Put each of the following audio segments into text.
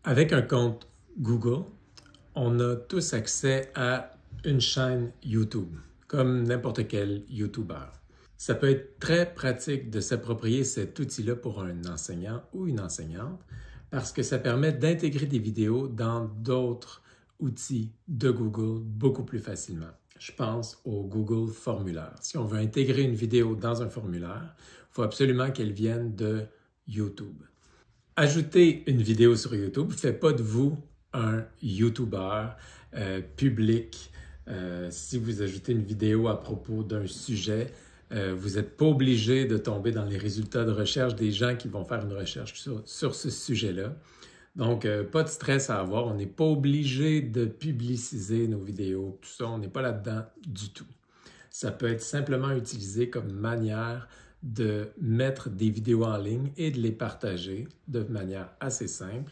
Avec un compte Google, on a tous accès à une chaîne YouTube, comme n'importe quel YouTuber. Ça peut être très pratique de s'approprier cet outil-là pour un enseignant ou une enseignante parce que ça permet d'intégrer des vidéos dans d'autres outils de Google beaucoup plus facilement. Je pense au Google Formulaire. Si on veut intégrer une vidéo dans un formulaire, il faut absolument qu'elle vienne de YouTube. Ajouter une vidéo sur YouTube ne fait pas de vous un YouTuber public. Si vous ajoutez une vidéo à propos d'un sujet, vous n'êtes pas obligé de tomber dans les résultats de recherche des gens qui vont faire une recherche sur ce sujet-là. Donc, pas de stress à avoir. On n'est pas obligé de publiciser nos vidéos, tout ça. On n'est pas là-dedans du tout. Ça peut être simplement utilisé comme manière de mettre des vidéos en ligne et de les partager de manière assez simple,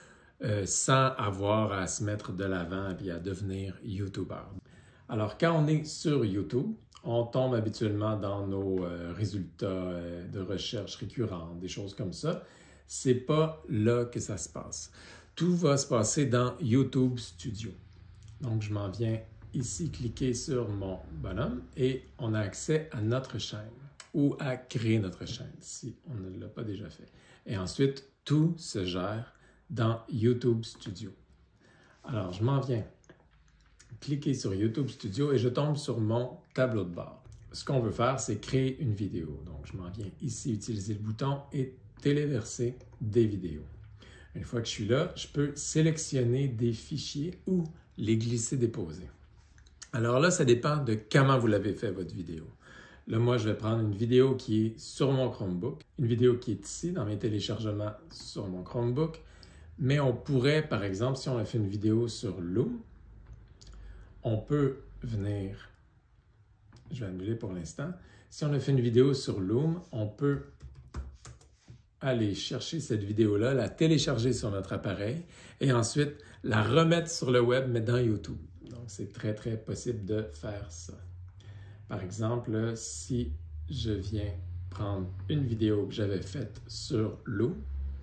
sans avoir à se mettre de l'avant et à devenir YouTuber. Alors, quand on est sur YouTube, on tombe habituellement dans nos résultats de recherche récurrents, des choses comme ça. C'est pas là que ça se passe. Tout va se passer dans YouTube Studio. Donc, je m'en viens ici cliquer sur mon bonhomme et on a accès à notre chaîne ou à créer notre chaîne si on ne l'a pas déjà fait. Et ensuite, tout se gère dans YouTube Studio. Alors, je m'en viens cliquer sur YouTube Studio et je tombe sur mon tableau de bord. Ce qu'on veut faire, c'est créer une vidéo. Donc, je m'en viens ici utiliser le bouton et téléverser des vidéos. Une fois que je suis là, je peux sélectionner des fichiers ou les glisser-déposer. Alors là, ça dépend de comment vous l'avez fait, votre vidéo. Là, moi, je vais prendre une vidéo qui est sur mon Chromebook, une vidéo qui est ici dans mes téléchargements sur mon Chromebook, mais on pourrait, par exemple, si on a fait une vidéo sur Loom, on peut venir, je vais annuler pour l'instant, si on a fait une vidéo sur Loom, on peut aller chercher cette vidéo-là, la télécharger sur notre appareil et ensuite la remettre sur le web, mais dans YouTube. Donc, c'est très, très possible de faire ça. Par exemple, si je viens prendre une vidéo que j'avais faite sur Loom,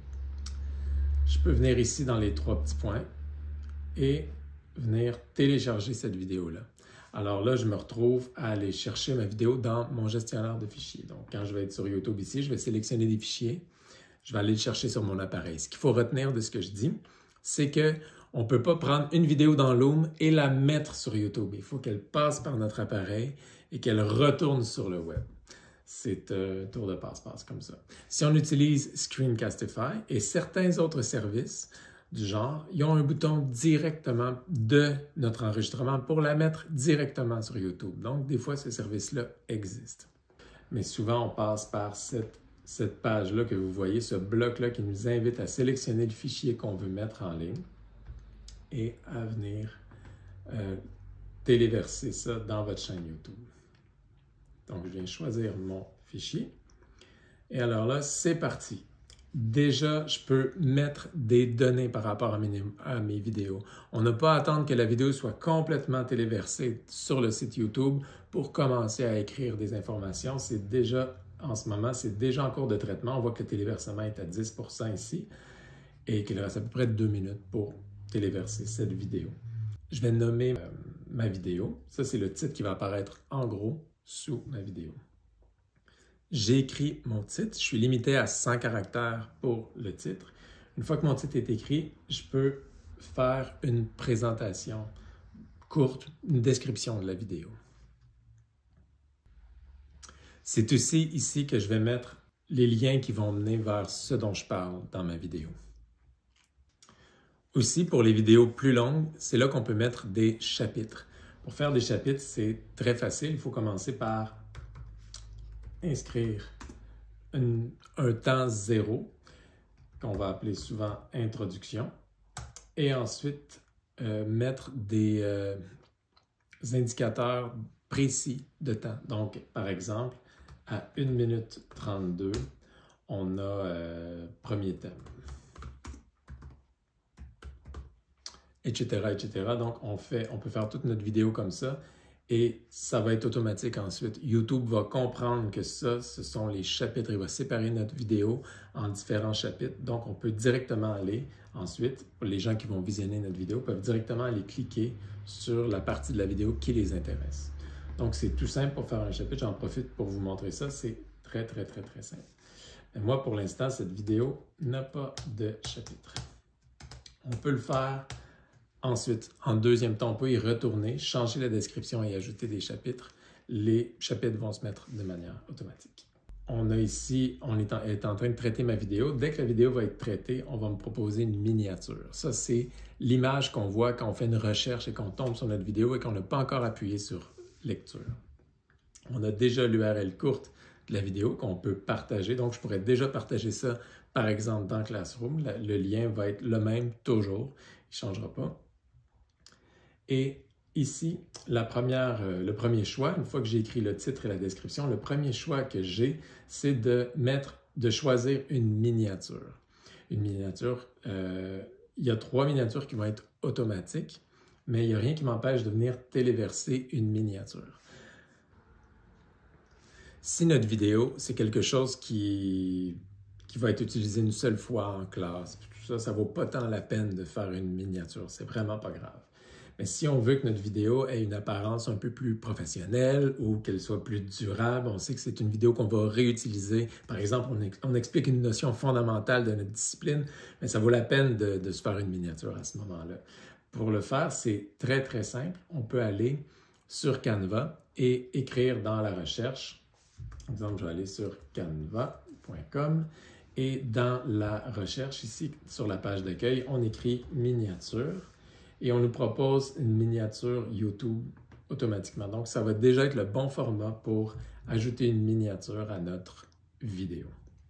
je peux venir ici dans les trois petits points et venir télécharger cette vidéo-là. Alors là, je me retrouve à aller chercher ma vidéo dans mon gestionnaire de fichiers. Donc, quand je vais être sur YouTube ici, je vais sélectionner des fichiers. Je vais aller le chercher sur mon appareil. Ce qu'il faut retenir de ce que je dis, c'est qu'on ne peut pas prendre une vidéo dans Loom et la mettre sur YouTube. Il faut qu'elle passe par notre appareil et qu'elle retourne sur le web. C'est un tour de passe-passe comme ça. Si on utilise Screencastify et certains autres services du genre, ils ont un bouton directement de notre enregistrement pour la mettre directement sur YouTube. Donc, des fois, ce service-là existe. Mais souvent, on passe par cette page-là que vous voyez, ce bloc-là qui nous invite à sélectionner le fichier qu'on veut mettre en ligne et à venir téléverser ça dans votre chaîne YouTube. Donc, je viens choisir mon fichier. Et alors là, c'est parti. Déjà, je peux mettre des données par rapport à mes vidéos. On n'a pas à attendre que la vidéo soit complètement téléversée sur le site YouTube pour commencer à écrire des informations. C'est déjà, en ce moment, c'est déjà en cours de traitement. On voit que le téléversement est à 10% ici et qu'il reste à peu près 2 minutes pour téléverser cette vidéo. Je vais nommer ma vidéo. Ça, c'est le titre qui va apparaître en gros sous ma vidéo. J'ai écrit mon titre. Je suis limité à 100 caractères pour le titre. Une fois que mon titre est écrit, je peux faire une présentation courte, une description de la vidéo. C'est aussi ici que je vais mettre les liens qui vont mener vers ce dont je parle dans ma vidéo. Aussi, pour les vidéos plus longues, c'est là qu'on peut mettre des chapitres. Pour faire des chapitres, c'est très facile. Il faut commencer par inscrire un temps 0, qu'on va appeler souvent introduction, et ensuite mettre des indicateurs précis de temps. Donc, par exemple, à 1 minute 32, on a premier thème, etc., etc. Donc, on peut faire toute notre vidéo comme ça et ça va être automatique ensuite. YouTube va comprendre que ça, ce sont les chapitres. Il va séparer notre vidéo en différents chapitres. Donc, on peut directement aller ensuite, pour les gens qui vont visionner notre vidéo, peuvent directement aller cliquer sur la partie de la vidéo qui les intéresse. Donc, c'est tout simple pour faire un chapitre. J'en profite pour vous montrer ça. C'est très, très, très, très simple. Mais moi, pour l'instant, cette vidéo n'a pas de chapitre. On peut le faire ensuite. En deuxième temps, on peut y retourner, changer la description et ajouter des chapitres. Les chapitres vont se mettre de manière automatique. On a ici, est en train de traiter ma vidéo. Dès que la vidéo va être traitée, on va me proposer une miniature. Ça, c'est l'image qu'on voit quand on fait une recherche et qu'on tombe sur notre vidéo et qu'on n'a pas encore appuyé sur lecture. On a déjà l'URL courte de la vidéo qu'on peut partager. Donc, je pourrais déjà partager ça, par exemple, dans Classroom. Le lien va être le même toujours. Il ne changera pas. Et ici, le premier choix, une fois que j'ai écrit le titre et la description, le premier choix que j'ai, c'est de choisir une miniature. Une miniature, il y a 3 miniatures qui vont être automatiques, mais il n'y a rien qui m'empêche de venir téléverser une miniature. Si notre vidéo, c'est quelque chose qui va être utilisé une seule fois en classe, ça ne vaut pas tant la peine de faire une miniature, c'est vraiment pas grave. Mais si on veut que notre vidéo ait une apparence un peu plus professionnelle ou qu'elle soit plus durable, on sait que c'est une vidéo qu'on va réutiliser. Par exemple, on explique une notion fondamentale de notre discipline, mais ça vaut la peine de se faire une miniature à ce moment-là. Pour le faire, c'est très, très simple. On peut aller sur Canva et écrire dans la recherche. Par exemple, je vais aller sur canva.com et dans la recherche, ici, sur la page d'accueil, on écrit « miniature ». Et on nous propose une miniature YouTube automatiquement. Donc, ça va déjà être le bon format pour ajouter une miniature à notre vidéo.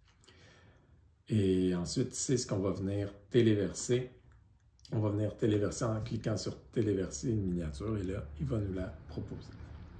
Et ensuite, c'est ce qu'on va venir téléverser. On va venir téléverser en cliquant sur « Téléverser une miniature » et là, il va nous la proposer.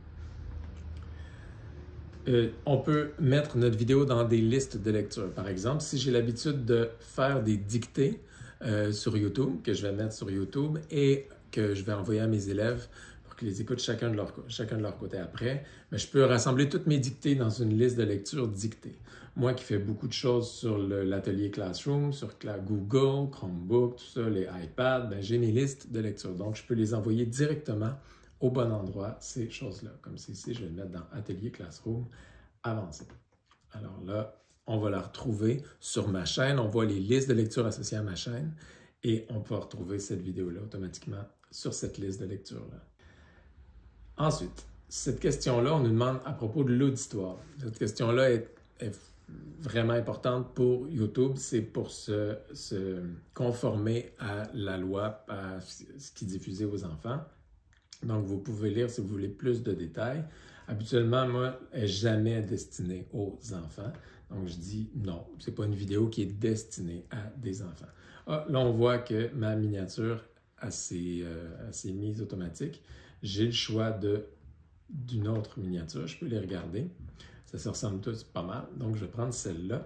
On peut mettre notre vidéo dans des listes de lecture. Par exemple, si j'ai l'habitude de faire des dictées, sur YouTube, que je vais mettre sur YouTube et que je vais envoyer à mes élèves pour qu'ils les écoutent chacun de leur côté après. Mais je peux rassembler toutes mes dictées dans une liste de lecture dictée. Moi qui fais beaucoup de choses sur l'atelier Classroom, sur Google, Chromebook, tout ça, les iPads, j'ai mes listes de lecture. Donc, je peux les envoyer directement au bon endroit, ces choses-là. Comme c'est ici, je vais le mettre dans Atelier Classroom avancé. Alors là, on va la retrouver sur ma chaîne. On voit les listes de lecture associées à ma chaîne et on peut retrouver cette vidéo-là automatiquement sur cette liste de lecture-là. Ensuite, cette question-là, on nous demande à propos de l'auditoire. Cette question-là est vraiment importante pour YouTube. C'est pour se conformer à la loi, à ce qui est diffusé aux enfants. Donc, vous pouvez lire si vous voulez plus de détails. Habituellement, moi, elle n'est jamais destinée aux enfants. Donc, je dis non, ce n'est pas une vidéo qui est destinée à des enfants. Ah, là, on voit que ma miniature a ses mises automatiques. J'ai le choix d'une autre miniature. Je peux les regarder. Ça se ressemble tous pas mal. Donc, je vais prendre celle-là.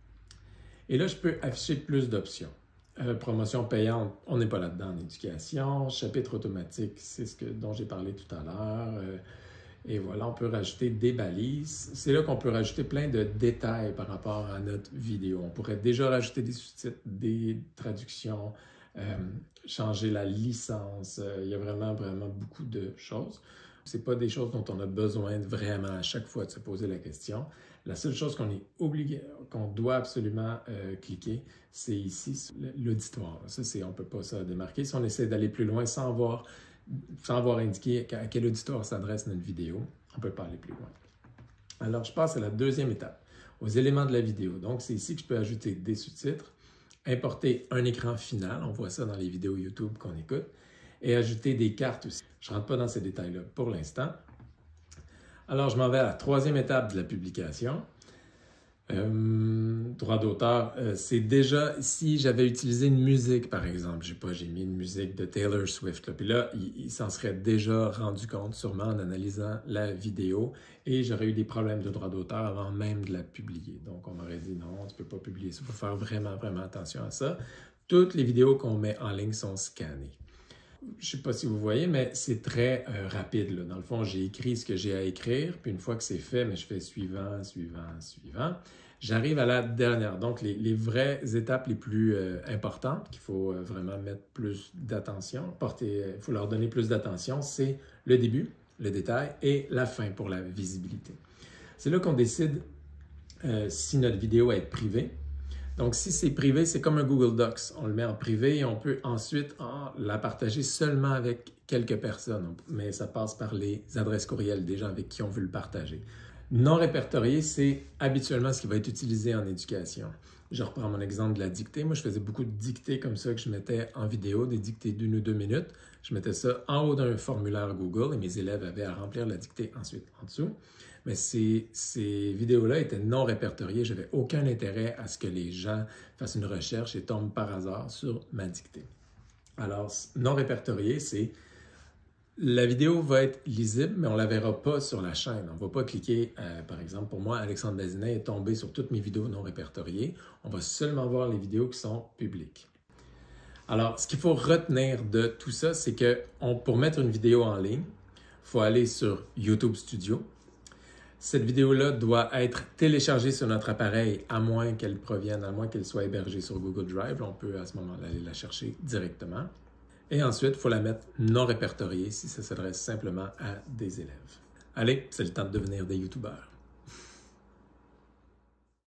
Et là, je peux afficher plus d'options. Promotion payante, on n'est pas là-dedans en éducation. Chapitre automatique, c'est dont j'ai parlé tout à l'heure. Et voilà, on peut rajouter des balises. C'est là qu'on peut rajouter plein de détails par rapport à notre vidéo. On pourrait déjà rajouter des sous-titres, des traductions, changer la licence. Il y a vraiment, vraiment beaucoup de choses. Ce n'est pas des choses dont on a besoin vraiment à chaque fois de se poser la question. La seule chose qu'on doit absolument cliquer, c'est ici, l'auditoire. Ça, on ne peut pas ça démarquer. Si on essaie d'aller plus loin sans avoir indiqué à quel auditoire s'adresse notre vidéo, on ne peut pas aller plus loin. Alors, je passe à la deuxième étape, aux éléments de la vidéo. Donc, c'est ici que je peux ajouter des sous-titres, importer un écran final, on voit ça dans les vidéos YouTube qu'on écoute, et ajouter des cartes aussi. Je ne rentre pas dans ces détails-là pour l'instant. Alors, je m'en vais à la troisième étape de la publication. Droit d'auteur, c'est déjà, si j'avais utilisé une musique, par exemple, j'ai mis une musique de Taylor Swift, là, puis là, il s'en serait déjà rendu compte, sûrement en analysant la vidéo, et j'aurais eu des problèmes de droit d'auteur avant même de la publier. Donc, on m'aurait dit non, tu ne peux pas publier ça, il faut faire vraiment, vraiment attention à ça. Toutes les vidéos qu'on met en ligne sont scannées. je ne sais pas si vous voyez, mais c'est très rapide, là. Dans le fond, j'ai écrit ce que j'ai à écrire, puis une fois que c'est fait, mais je fais suivant, suivant, suivant. J'arrive à la dernière. Donc, les vraies étapes les plus importantes qu'il faut vraiment mettre plus d'attention, il faut leur donner plus d'attention, c'est le début, le détail, et la fin pour la visibilité. C'est là qu'on décide si notre vidéo va être privée. Donc, si c'est privé, c'est comme un Google Docs. On le met en privé et on peut ensuite la partager seulement avec quelques personnes. Mais ça passe par les adresses courriels des gens avec qui on veut le partager. Non répertorié, c'est habituellement ce qui va être utilisé en éducation. Je reprends mon exemple de la dictée. Moi, je faisais beaucoup de dictées comme ça que je mettais en vidéo, des dictées d'1 ou 2 minutes. Je mettais ça en haut d'un formulaire Google et mes élèves avaient à remplir la dictée ensuite en dessous. Mais ces vidéos-là étaient non répertoriées. Je n'avais aucun intérêt à ce que les gens fassent une recherche et tombent par hasard sur ma dictée. Alors, non répertorié, c'est la vidéo va être lisible, mais on ne la verra pas sur la chaîne. On ne va pas cliquer, par exemple, pour moi, Alexandre Bazinet est tombé sur toutes mes vidéos non répertoriées. On va seulement voir les vidéos qui sont publiques. Alors, ce qu'il faut retenir de tout ça, c'est que pour mettre une vidéo en ligne, il faut aller sur YouTube Studio. Cette vidéo-là doit être téléchargée sur notre appareil, à moins qu'elle soit hébergée sur Google Drive. On peut à ce moment-là aller la chercher directement. Et ensuite, il faut la mettre non répertoriée si ça s'adresse simplement à des élèves. Allez, c'est le temps de devenir des YouTubeurs.